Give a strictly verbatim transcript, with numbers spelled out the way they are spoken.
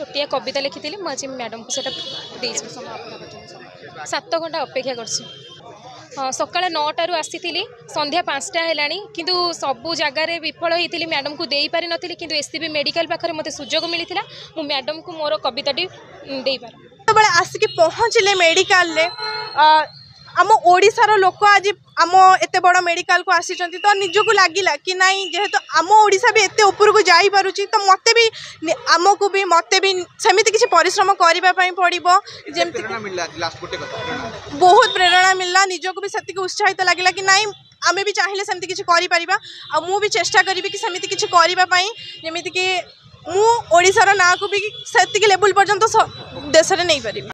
छोटिया कविता लिखी मुझे मैडम को से सात घंटा अपेक्षा कर हाँ सका नौटू आसी संध्या पाँचटा है किंतु सबू जगार विफल होती मैडम को दे पारि नी कि एससीबी मेडिकल पाखे मत सुजोग मिलता मु मैडम को मोर कविताटी दे पार आसिक पहुँचले मेडिकल आम ओडिशार लोक आज आम एत बड़ मेडिकल को आसी तो निजको लगिला कि नहीं जेहेतु आम ओडिशा भी एत ऊपर को जाई पारुची तो मते भी आमको भी मते भी सेमिति किसी परिश्रम करने पड़ो जेमती बहुत प्रेरणा मिलला निजको भी सेतिक उत्साहित लगिला कि नहीं आमे भी चाहिए सेमती किसी करि परिबा आ मु भी चेष्टा करी कि सेमिति किसी करबा पई जेमिति कि मु ओडिशार ना को भी सेतिक लेवल पर्यंत देश रे नहीं पारिबा।